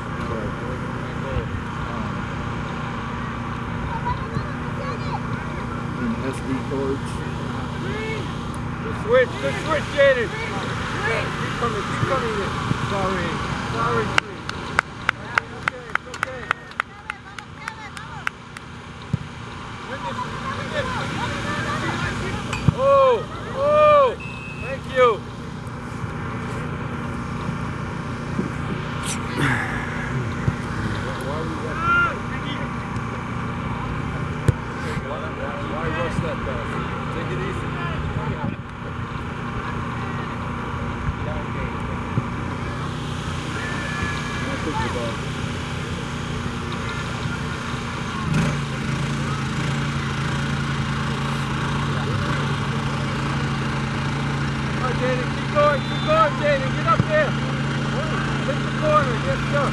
And SD cards. Good switch, Jaden. Keep coming in. Sorry. It's okay. Oh, thank you. Why rush that fast? Take it easy. Jaden, keep going, Jaden, get up there. Take the corner, get stuck.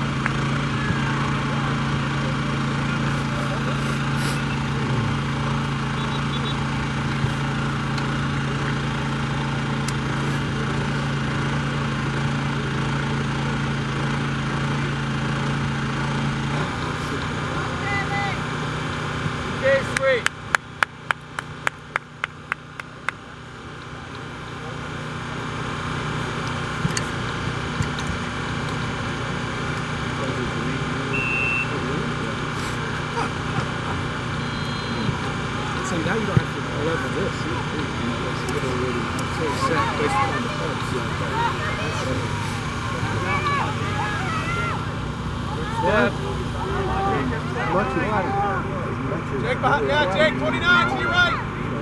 Okay, sweet. So now you don't have to level this. It's already set based on the parts. Jake behind, yeah, Jake, 29 to your right.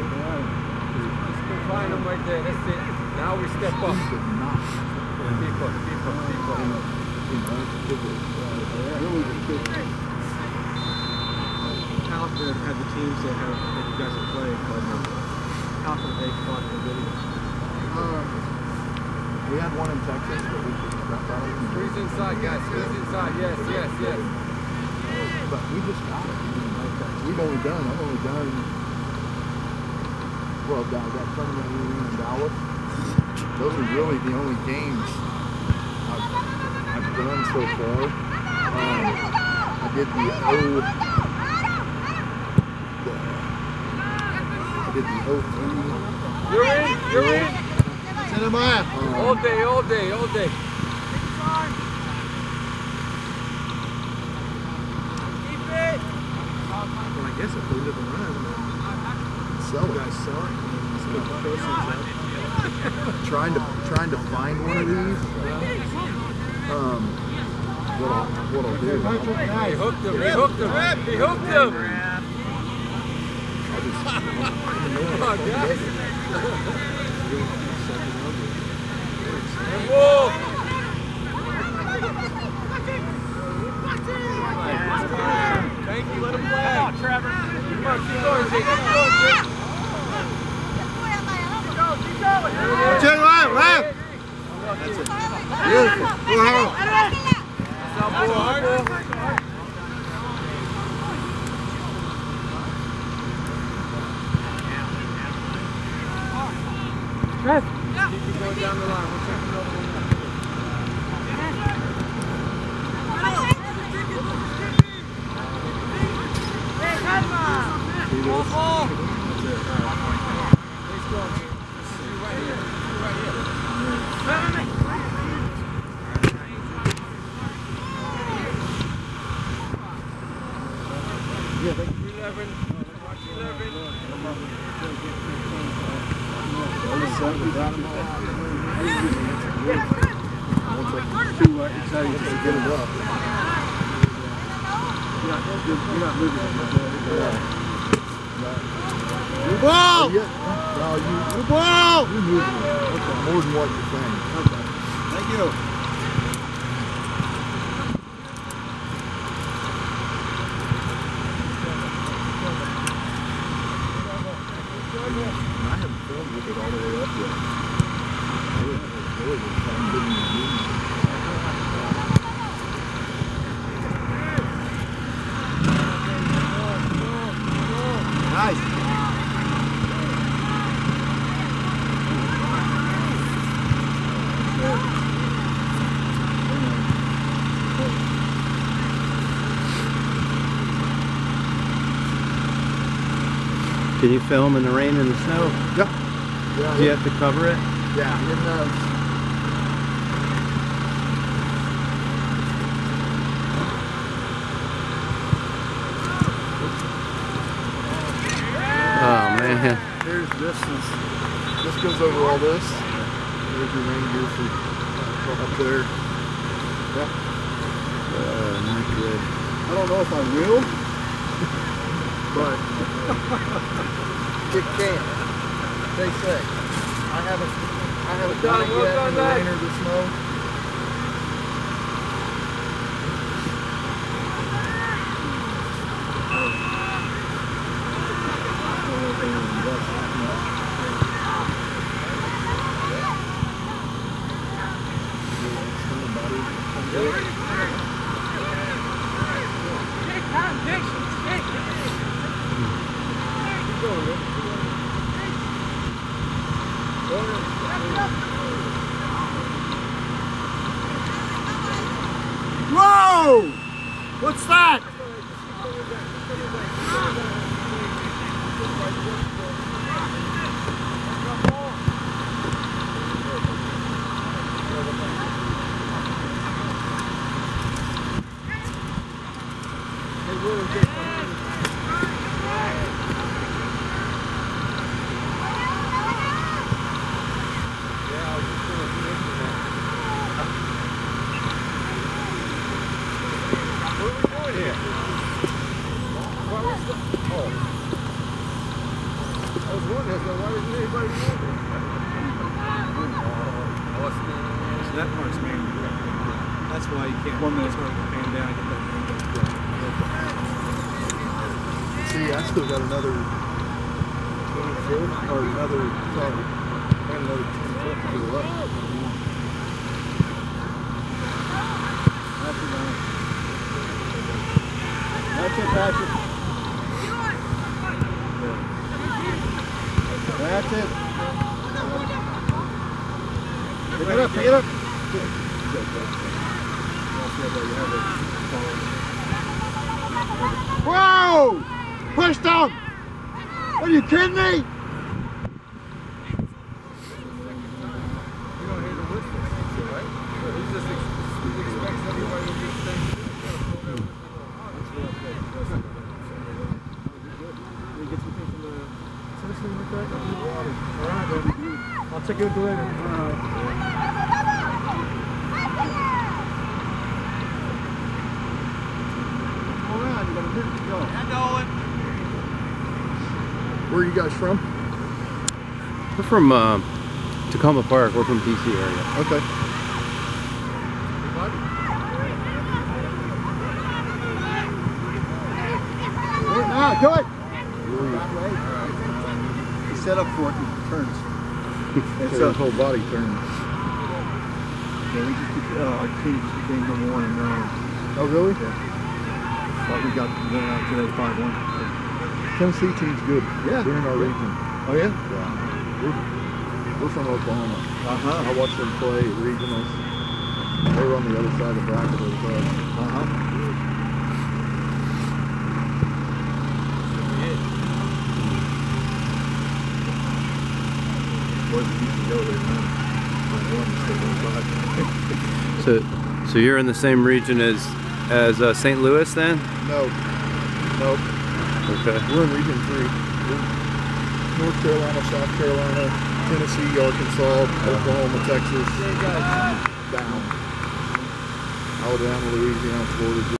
Find him right there, that's it. Now we step up. Keep up. How often have the teams that you guys have played, how often have they fought in video? We had one in Texas, but we just got out of it. Squeeze inside, guys, squeeze inside. Yes. But we just got it. I've only done, well, that tournament we were in Dallas. Those are really the only games I've done so far. I did the I did the 03. You're in. Send him out. All day. Well, I guess if they live around, Sell you it. guys sell it. Let's put the proceeds up. Trying to find one of these. What I'll do. He hooked him. I'll just Come on, guys. Thank you, let him play. Come on, Trevor. Come on, keep going, Jake. Keep going. Check left. That's it. Beautiful. Trev. Keep going down the line. We'll check another one. Ball! You're moving it. Okay. More than what you're saying. Okay. Thank you. And I haven't filmed with it all the way up yet. Nice. Can you film in the rain and the snow? Yeah. Yeah. Do you have to cover it? Yeah. Oh man. Here's this goes over all this. There's your rain gear for up there. Yeah. Not good. I don't know if I will, but it can. They say. I haven't done it yet in the rain or the snow. Whoa! What's that? So that part's manual. That's why you can't. 1 minute. It's hard to pan down and get that. See, I still got another 20 foot, or another 10 foot to go up. That's it, Patrick. That's it. Pick it up, pick it up. Whoa! Push down! Are you kidding me? You don't hear the whistle, right? He just expects everybody to do the same thing. I'll check you later. Where are you guys from? We're from Tacoma Park. We're from DC area. Okay. Go it! He's set up for it and it turns. It's his whole body turns. Yeah, we just our team just became number 1 in Oh really? Yeah. But we got went out today 5-1. Tennessee team's good. Yeah. They're in our region. Oh yeah? Yeah. We're from Oklahoma. I watched them play regionals. They were on the other side of the bracket as well. So you're in the same region as St. Louis then? No. Nope. Okay. We're in Region 3. North Carolina, South Carolina, Tennessee, Arkansas, Oklahoma, Texas, down. Alabama, Louisiana, Florida.